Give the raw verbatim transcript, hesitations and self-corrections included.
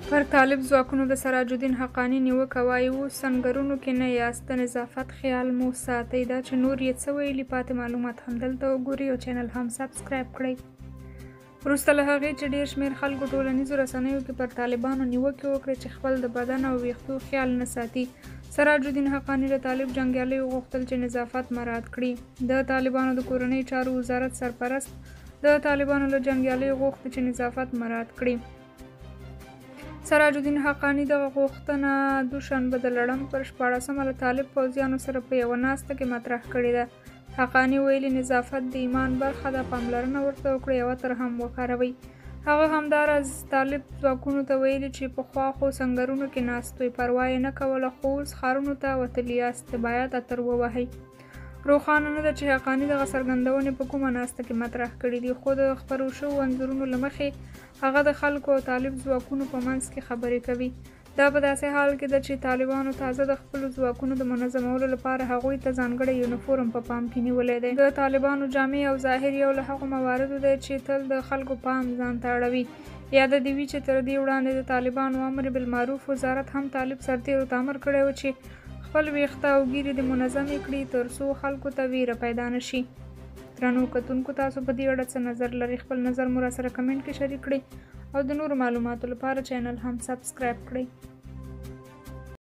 پر طالب ځواکونو د سراج الدین حقاني نیوکه وایي اوس سنګرونو کې نه یاست د نظافت خیال مو ساتئ. دا چې نور یې څه ویلي پاتې معلومات هم دلته وګورئ او چینل هم سبسکرایب کړئ. وروسته له هغې چې ډېر شمېر خلکو ټولنیزو رسنیو کې پر طالبانو نیوکې وکړې چې خپل د بدن او ویښتو خیال نه ساتي، سراج الدین حقاني له طالب جنګیالیو غوښتل چې نظافت مراعات کړي. د طالبانو د کورنۍ چارو وزارت سرپرست د طالبانو له جنګیالیو غوښتي چې نظافت مراعات کړي. سراج الدین حقاني دغه غوښتنه دوشنبه د لړم پر شپاړسمه له طالب پوځیانو سره په یوه ناسته کې مطرح کړې ده. حقاني ویلي نظافت د ایمان برخه ده، پاملرنه ورته وکړئ او عطر هم وکاروئ. هغه همداراز طالب ځواکونو ته ویلي چې پخوا خو سنګرونو کې ناست وئ، پروا یې نه کوله، خو اوس ښارونو ته وتلي یاست، باید عطر ووهئ. روښانه نه ده چې حقاني دغه څرګندونې په کومه ناسته کې مطرح کړي دي، خو د خپرو شوو انځورونو له مخې هغه د خلکو او طالب ځواکونو په منځ کې خبرې کوي. دا په داسې حال کې ده چې طالبانو تازه د خپلو ځواکونو د منظمولو لپاره هغوی ته ځانګړی یونیفورم په پام کې نیولی دی. د طالبانو جامې او ظاهر یو له هغو مواردو دی چې تل د خلکو پام ځان ته اړوي. یاده دې وي چې تر دې وړاندې د طالبانو امر بالمعروف وزارت هم طالب سرتېرو ته امر کړی و چې خپل ویښته او ګیرې دې منظمې کړي تر څو خلکو ته ویره پیدا نه شي. درنو کتونکو، تاسو په دې اړه څه نظر لرئ؟ خپل نظر مو راسره کمنټ کې شریک کړئ او د نورو معلوماتو لپاره چینل هم سبسکرایب کړئ.